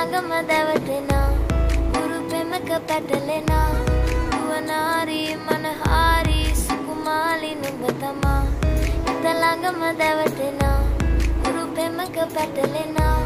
ළඟම දැවටෙනා ගුරු පෙමක පැටලෙනා නුවණාරි මනහාරි සුකුමාලි නුඹ තමා හිත ළඟම දැවටෙනා ගුරු පෙමක පැටලෙනා